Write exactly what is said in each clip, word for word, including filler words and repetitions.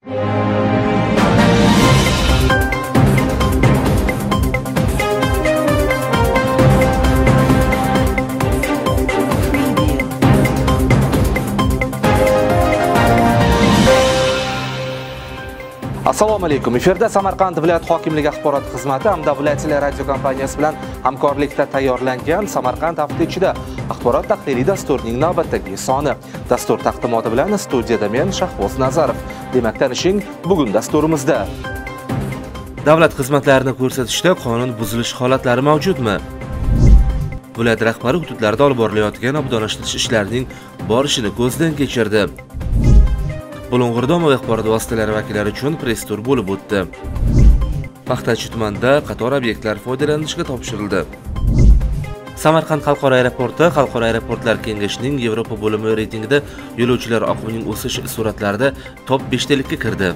Assalomu alaykum. Efirda Samarqand viloyat hokimligi axborot xizmati hamda viloyat radio kompaniyasi bilan hamkorlikda tayyorlangan Samarqand hafta ichida axborot tahliliy dasturining navbatdagi soni. Dastur taqdimoti bilan studiyada men Shahboz Nazarov. Demak, tanishing bugun dasturimizda. Davlat xizmatlarini ko'rsatishda qonun buzilish holatlari mavjudmi? Viloyat rahbari hududlarda olib borilayotgan obodonlashtirish ishlarining borishini ko'zdan kechirdi. Bulung'urda ommaviy axborot vositalari vakillari uchun press tur bo'lib o'tdi. Paxtachi tumanida qator obyektlar foydalanishga topshirildi. Samarqand xalqaro aeroporti Xalqaro aeroportlar kengashining Yevropa bo'limi reytingida yo'lovchilar oqimining o'sish sur'atlarida top beshtalikka kirdi.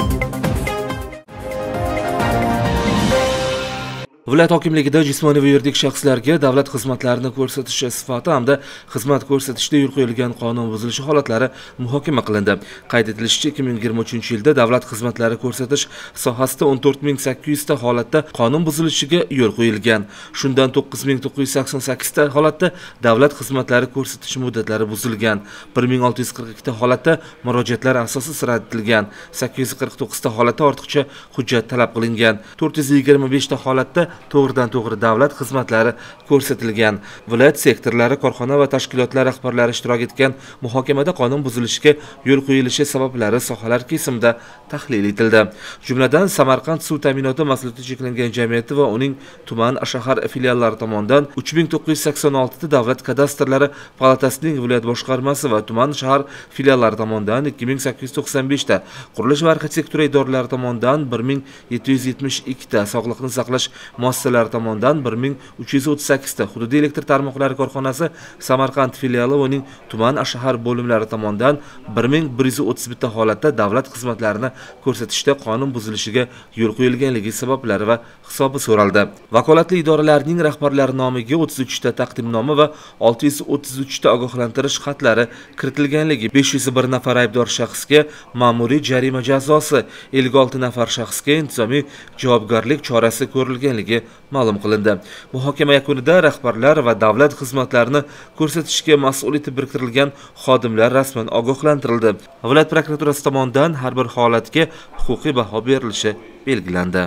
Viloyat hokimligida jismoniy va yuridik shaxslarga davlat xizmatlarini ko'rsatish sifati hamda xizmat ko'rsatishda yo'l qo'yilgan qonun buzilishi holatlari muhokama qilindi. Qayd etilishicha, ikki ming yigirma uchinchi yilda davlat xizmatlari ko'rsatish sohasida o'n to'rt ming sakkiz yuz ta holatda qonun buzilishiga yo'l qo'yilgan. Shundan to'qqiz ming to'qqiz yuz sakson sakkiz ta holatda davlat xizmatlari ko'rsatish muddatlari buzilgan. bir ming olti yuz qirq ikki ta holatda murojaatlar asossiz rad etilgan. sakkiz yuz qirq to'qqiz ta holatda ortiqcha hujjat talab qilingan. to'rt yuz yigirma besh ta holatda to'g'ridan to'g'ri davlat xizmatlari ko'rsatilgan. Viloyat sektorlari, korxona va tashkilotlar rahbarlari ishtirok etgan muhokamada qonun buzilishiga yo'l qo'yilishi sabablari sohalar kesimida tahlil etildi. Jumladan, Samarqand suv ta'minoti mas'uliyati cheklangan jamiyati va uning tuman, shahar filiallari tomonidan uch ming to'qqiz yuz sakson olti ta davlat kadastrlari palatasining viloyat boshqarmasi va tuman, shahar filiallari tomonidan ikki ming sakkiz yuz to'qson besh ta, qurilish va arxitektura idoralari tomonidan bir ming yetti yuz yetmish ikki ta, sog'liqni saqlash muassasalari tomonidan bir ming uch yuz o'ttiz sakkiz ta, hududiy elektr tarmoqlari korxonasi Samarqand filiali va uning tuman, shahar bo'limlari tomonidan bir ming bir yuz o'ttiz bitta holatda davlat xizmatlarini ko'rsatishda qonun buzilishiga yo'l qo'yilganligi sabablari va hisobi so'raldi. Vakolatli idoralarning rahbarlari nomiga o'ttiz uch ta taqdimnoma va olti yuz o'ttiz uch ta ogohlantirish xatlari kiritilganligi, besh yuz bir nafar aybdor shaxsga ma'muriy jarima jazosi, ellik olti nafar shaxsga intizomiy javobgarlik chorasi ko'rilganligi ma'lum qilindi. Muhokama yakunida rahbarlar va davlat xizmatlarini ko'rsatishga mas'ul etib biriktirilgan xodimlar rasman ogohlantirildi. Viloyat prokuraturasi tomonidan har bir holatga huquqiy baho berilishi belgilandi.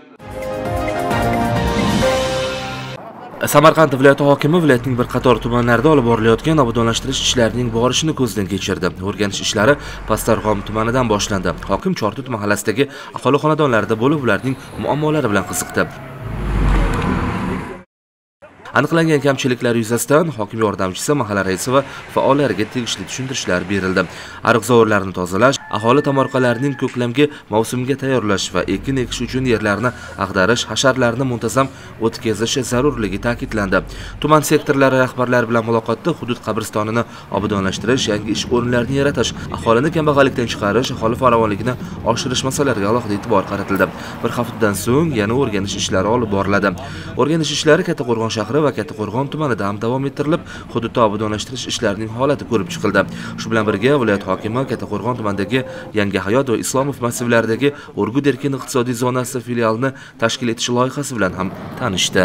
Samarqand viloyati hokimi viloyatning bir qator tumanlarida olib borilayotgan obodonlashtirish ishlarining borishini ko'zdan kechirdi. O'rganish ishlari Pastarxon tumanidan boshlandi. Hokim Chortut mahallasidagi aholi xonadonlarida bo'lib, ularning muammolari bilan qiziqdi. Aniqlangan kamchiliklar yuzasidan hokim yordamchisi, mahalla raisi va faollarga tegishli tushuntirishlar berildi. Ariq-zovurlarni tozalash, aholi tomorqalarining ko'klamgi mavsumiga tayyorlash va ekin ekish uchun yerlarni ag'darish, hasharlarni muntazam o'tkazish zarurligi ta'kidlandi. Tuman sektorlari rahbarlari bilan muloqotda hudud qabristonini obodonlashtirish, yangi ish o'rinlarini yaratish, aholini kambag'allikdan chiqarish, aholi farovonligini oshirish masalalariga alohida e'tibor qaratildi. Bir haftadan so'ng yana o'rganish ishlari olib boriladi. O'rganish ishlari Kattaqo'rg'on shahri va Kattaqo'rg'on tumanida ham davom ettirilib, hududda obodonlashtirish ishlarining holati ko'rib chiqildi. Shu bilan birga viloyat hokimi Kattaqo'rg'on tumanidagi Yangi hayot va Islomov massivlaridagi Urgut erkin iqtisodiy zonasi filialini tashkil etish loyihasi bilan ham tanishdi.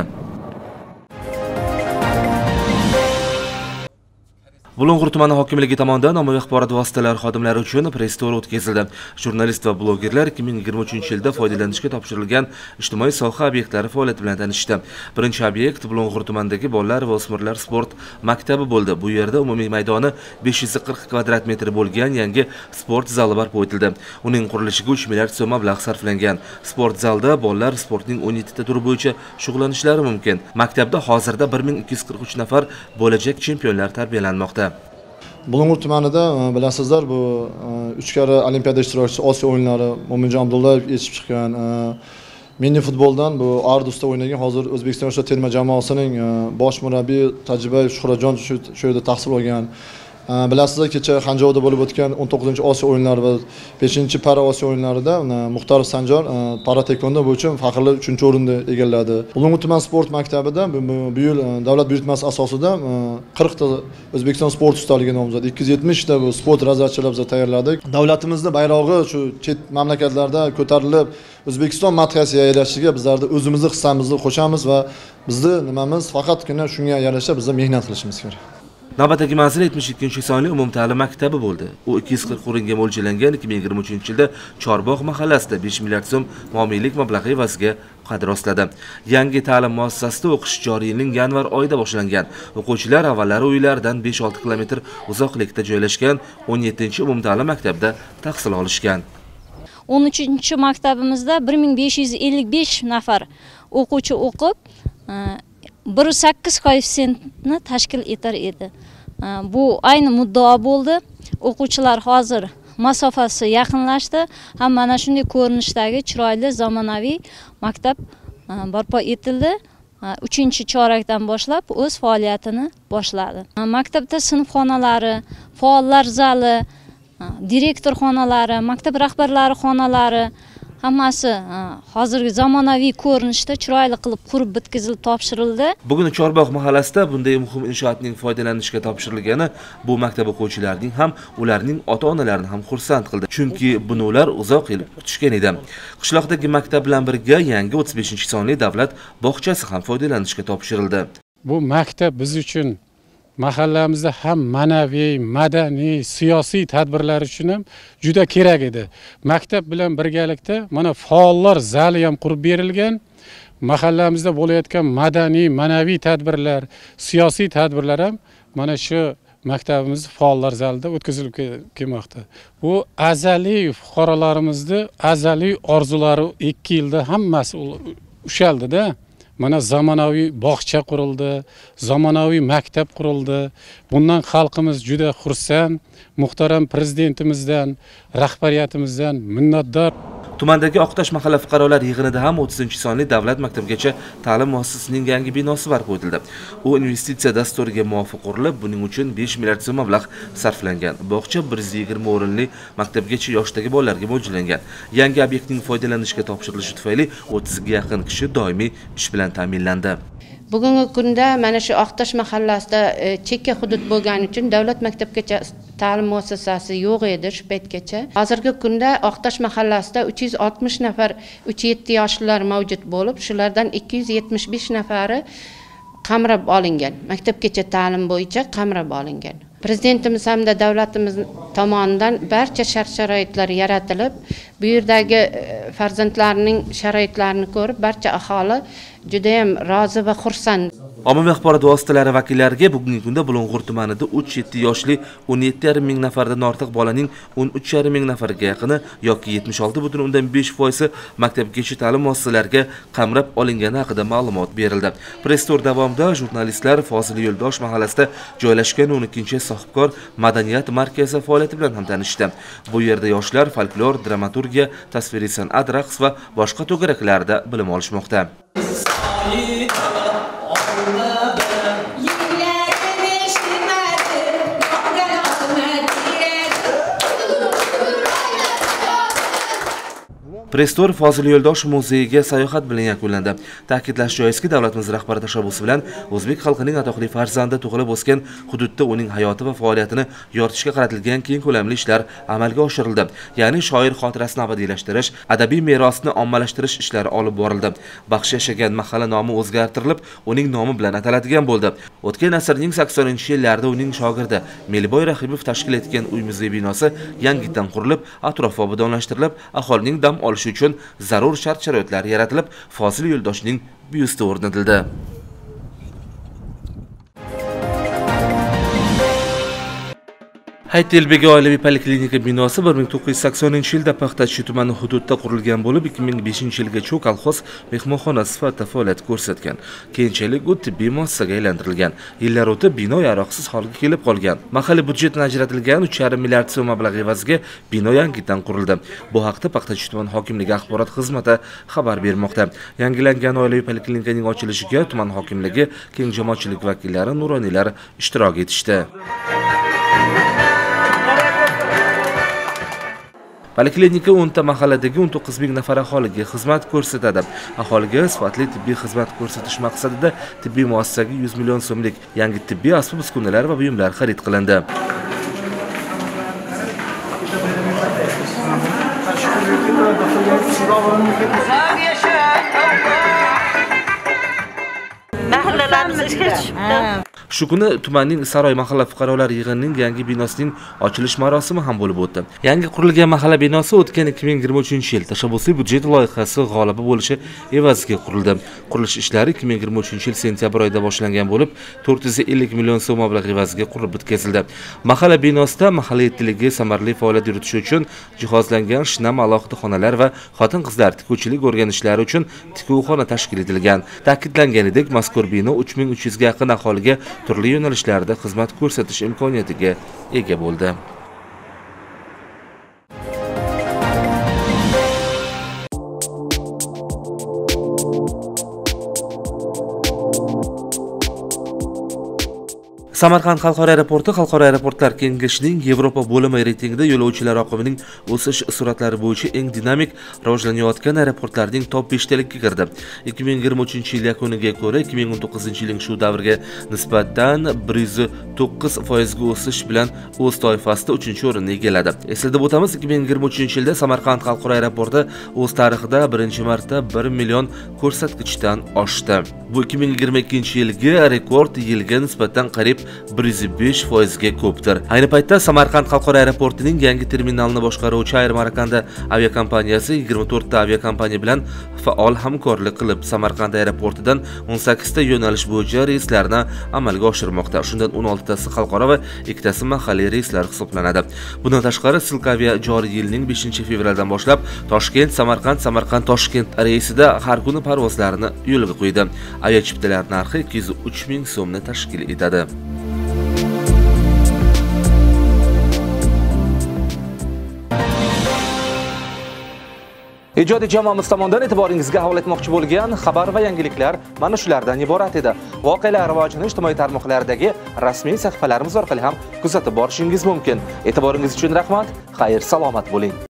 Bulung'ur tumani hokimligi tomonidan ommaviy axborot vositalari xodimlari uchun press tur o'tkazildi. Jurnalist va blogerlar ikki ming yigirma uchinchi yilda foydalanishga topshirilgan ijtimoiy soha obyektlari faoliyati bilan tanishdi. Birinchi obyekt Bulung'ur tumanidagi bolalar va o'smirlar sport maktabi bo'ldi. Bu yerda umumiy maydoni besh yuz qirq kvadrat metr bo'lgan yangi sport zali barpo etildi. Uning qurilishiga uch milliard so'm mablag' sarflangan. Sport zalda bolalar sportning o'n yetti ta turi bo'yicha shug'ullanishlari mumkin. Maktabda hozirda bir ming ikki yuz qirq uch nafar bo'lajak chempionlar tarbiyalanmoqda. Bulung'ur tumanida bilasizlar, bu uch karra olimpiada ishtirokchisi, Osiyo o'yinlari Mo'minjon Abdullayev yetishib chiqqan. Mini futboldan bu Ardusda o'ynagan, hozir O'zbekiston yoshlar terma jamoasining bosh murabbiyi Tajibayev Shuhratjon shu yerda tahsil olgan. Bilasizlar, kecha Xanjovda bo'lib o'tgan o'n to'qqizinchi Osiyo o'yinlari va beshinchi Para Osiyo o'yinlarida Muxtor Sanjar para taekvondo bo'yicha faxrli uchinchi o'rinni egalladi. Ulug'bek tuman sport maktabida bu yil davlat buyurtmasi asosida qirq ta O'zbekiston sport ustaligi nomzodi, ikki yuz yetmish ta bu sport razvedchilar biz tayyorladik. Davlatimizda bayrog'i shu chet mamlakatlarda ko'tarilib, O'zbekiston madhiyasi yaylashiga bizlarda o'zimizning hissamizni qo'shamiz va bizni nimamiz faqatgina shunga yarasha bizda mehnat qilishimiz kerak. Navbatdagi manzil yetmish ikkinchi sonli umumta'lim maktabi bo'ldi. U ikki yuz qirq o'ringa mo'ljallangan ikki ming yigirma uchinchi yilda Chorbog' mahallasida besh milliard so'm momiylik mablag'i evaziga qad rostladi. Yangi ta'lim muassasasida o'qish joriy yilning yanvar oyida boshlangan. O'quvchilar avvallari uylaridan besh olti kilometr uzoqlikda joylashgan o'n yettinchi umumta'lim maktabda tahsil olishgan. o'n uchinchi maktabimizda bir ming besh yuz ellik besh nafar o'quvchi o'qib, bir nusqa sakkiz koeffitsiyentni tashkil etar edi. Bu ayni muddao bo'ldi. O'quvchilar hozir masofasi yaqinlashdi. Ham mana shunday ko'rinishdagi chiroyli zamonaviy maktab barpo etildi. uchinchi chorakdan boshlab o'z faoliyatini boshladi. Maktabda sinf xonalari, faollar zali, direktor xonalari, maktab rahbarlari xonalari hammasi hozirgi zamonaviy ko'rinishda chiroyli qilib qurib bitkazilib topshirildi. Bugun Chorbog' mahallasida bunday muhim inshootning foydalanishga topshirilgani bu maktab o'quvchilarining ham, ularning ota-onalarini ham xursand qildi. Chunki buni ular uzoq yil kutishgan edi. Qishloqdagi maktab bilan birga yangi o'ttiz beshinchi sonli davlat bog'chasi ham foydalanishga topshirildi. Bu maktab biz uchun mahallamizda ham ma'naviy, madaniy, siyosiy tadbirlar uchun ham juda kerak edi. Maktab bilan birgalikda mana faollar zali ham qurib berilgan. Mahallamizda bo'layotgan madaniy, ma'naviy tadbirlar, siyosiy tadbirlar ham mana shu maktabimiz faollar zalida o'tkazilib kelmoqda. Bu azaliy fuqarolarimizning azaliy orzulari ikki yilda hammasi ushaldi-da. Mana zamonaviy bog'cha qurildi, zamonaviy maktab qurildi. Bundan xalqimiz juda xursand. Muhtaram prezidentimizdan, rahbariyatimizdan minnatdor. Tumandagi Oqtosh mahalla fuqarolar yig'inida ham o'ttizinchi sonli davlat maktabgacha ta'lim muassasasining yangi binosi barpo etildi. U investitsiya dasturiga muvofiq qurilib, buning uchun besh milliard so'm mablag' sarflangan. Bog'cha bir yuz yigirma o'rinli maktabgacha yoshdagi bolalarga mo'ljallangan. Yangi obyektning foydalanishga topshirilishi tufayli o'ttizga yaqin kishi doimiy ish bilan ta'minlandi. Bugungi kunda mana shu Oqtosh mahallasida chekka hudud bo'lgani uchun davlat maktabgacha ta'lim muassasasi yo'q edi shu paytgacha. Hozirgi kunda Oqtosh mahallasida uch yuz oltmish nafar uch yetti yoshlilar mavjud bo'lib, shulardan ikki yuz yetmish besh nafari qamrab olingan. Maktabgacha ta'lim bo'yicha qamrab olingan. Prezidentimiz hamda davlatimiz tomonidan barcha shart-sharoitlar yaratilib, bu yerdagi farzandlarning sharoitlarini ko'rib, barcha aholi juda ham rozi va xursand. Ommaviy axborot vositalari vakillariga bugungi kunda Bulung'ur tumanida uch yetti yoshli o'n yetti yarim ming nafardan ortiq bolaning o'n uch yarim ming nafariga yaqini yoki yetmish olti butun o'ndan besh foizi maktabgacha ta'lim muassasalariga qamrab olingani haqida ma'lumot berildi. Press-tur davomida jurnalistlar Fozil Yo'ldosh mahallasida joylashgan o'n ikkinchi sohibkor madaniyat markazi faoliyati bilan ham tanishdi. Bu yerda yoshlar folklor, dramaturgiya, tasviriy san'at, raqs va boshqa to'garaklarda bilim olishmoqda. Press-tur Fozil Yo'ldosh muzeyiga sayohat bilan yakunlandi. Ta'kidlash joizki, davlatimiz rahbari tashabbusi bilan o'zbek xalqining atoqli farzandi tug'ilib o'sgan hududda uning hayoti va faoliyatini yoritishga qaratilgan keng ko'lamli ishlar amalga oshirildi. Ya'ni shoir xotirasini abadiylashtirish, adabiy merosni ommalashtirish ishlari olib borildi. Baxshi yashagan mahalla nomi o'zgartirilib, uning nomi bilan ataladigan bo'ldi. O'tgan asrning saksoninchi yillarida uning shogirdi Meliboy Rahimov tashkil etgan uy-muzey binosi yangidan qurilib, atrofi obodonlashtirilib, aholining dam olishi uchun zarur shart-sharoitlar yaratilib, Fozil Yo'ldoshning byusti o'rnatildi. Haytelbek oilaviy poliklinika binosi bir ming to'qqiz yuz saksoninchi yilda Paxtachi tumani hududida qurilgan bo'lib, ikki ming beshinchi yilgacha kolxoz mehmonxona sifatida faoliyat ko'rsatgan. Keyinchalik u tibbiy muassasaga aylantirilgan. Yillar o'tib bino yaroqsiz holga kelib qolgan. Mahalliy byudjetdan ajratilgan uch yarim milliard so'm mablag' evaziga bino yangidan qurildi. Bu haqda Paxtachi tuman hokimligi axborot xizmati xabar bermoqda. Yangilangan oilaviy poliklinikaning ochilishiga tuman hokimligi, keng jamoatchilik vakillari, nuroniylar ishtirok etishdi. Poliklinika o'nta mahalladagi o'n to'qqiz ming nafar aholiga xizmat ko'rsatadi. Aholiga sifatli tibbiy xizmat ko'rsatish maqsadida tibbiy muassasaga yuz million so'mlik yangi tibbiy asbob-uskunalar va buyumlar xarid qilindi. Shu kuni tumanning Saroy mahalla fuqarolar yig'inining yangi binosining ochilish marosimi ham bo'lib o'tdi. Yangi qurilgan mahalla binosi o'tgan ikki ming yigirma uchinchi yil tashabbusiy budjet loyihasi g'olibi bo'lishi evaziga qurildi. Qurilish ishlari ikki ming yigirma uchinchi yil sentyabr oyida boshlangan bo'lib, to'rt yuz ellik million so'm mablag' evaziga qurilib bitkazildi. Mahalla binosida mahalla erkinligi samarali faoliyat yuritishi uchun jihozlangan shinam alohida xonalar va xotin-qizlar tikuvchilik o'rganishlari uchun tikuvxona tashkil etilgan. Ta'kidlanganidek, mazkur bino uch ming uch yuz ga yaqin aholiga turli yo'nalishlarda xizmat ko'rsatish imkoniyatiga ega bo'ldi. Samarqand xalqaro aeroporti Xalqaro aeroportlar kengashining Yevropa bo'limi reytingida yo'lovchilar oqimining o'sish sur'atlari bo'yicha eng dinamik rivojlanayotgan aeroportlarning top beshtaligiga kirdi. ikki ming yigirma uchinchi yil yakuniga ko'ra ikki ming o'n to'qqizinchi yilning shu davrga nisbatan bir yuz to'qqiz foiz ga o'sish bilan o'z toifasida uchinchi o'rinni egalladi. Eslatib o'tamiz, ikki ming yigirma uchinchi yilda Samarqand xalqaro aeroporti o'z tarixida birinchi marta bir million ko'rsatkichdan oshdi. Bu ikki ming yigirma ikkinchi yilgi rekord yilga nisbatan qariyb bir yuz besh foiz ga ko'pdir. Ayni paytda Samarqand xalqaro aeroportining yangi terminalini boshqaruvchi Air Marakanda aviakompaniyasi yigirma to'rtta aviakompaniya bilan faol hamkorlik qilib, Samarqand aeroportidan o'n sakkizta yo'nalish bo'yicha reyslarni amalga oshirmoqda. Shundan o'n oltitasi xalqaro va ikkitasi mahalliy reyslar hisoblanadi. Bundan tashqari, Silk Avia joriy yilning beshinchi fevraldan boshlab Toshkent, Samarqand, Samarqand, Toshkent reysida har kuni parvozlarini yo'lga qo'ydi. Avia chiptalar narxi ikki yuz uch ming so'mni tashkil etadi. Ijodiy jamoamiz tomonidan e'tiboringizga havola etmoqchi bo'lgan xabar va yangiliklar mana shulardan iborat edi. Voqealar rivojini ijtimoiy tarmoqlardagi rasmiy sahifalarimiz orqali ham kuzatib borishingiz mumkin. E'tiboringiz uchun rahmat. Xayr, salomat bo'ling.